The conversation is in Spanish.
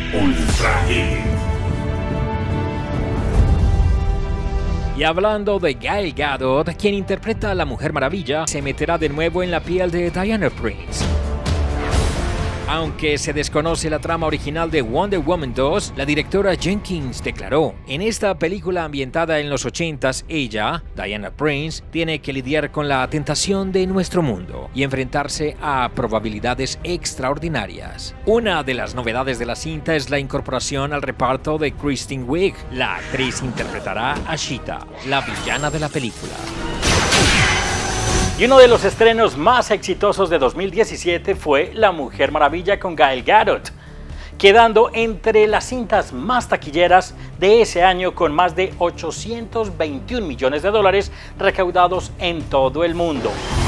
Ultraje. Y hablando de Gal Gadot, quien interpreta a la Mujer Maravilla, se meterá de nuevo en la piel de Diana Prince. Aunque se desconoce la trama original de Wonder Woman 2, la directora Jenkins declaró: en esta película ambientada en los 80s, ella, Diana Prince, tiene que lidiar con la tentación de nuestro mundo y enfrentarse a probabilidades extraordinarias. Una de las novedades de la cinta es la incorporación al reparto de Kristen Wiig. La actriz interpretará a Cheetah, la villana de la película. Y uno de los estrenos más exitosos de 2017 fue La Mujer Maravilla con Gal Gadot, quedando entre las cintas más taquilleras de ese año con más de $821 millones recaudados en todo el mundo.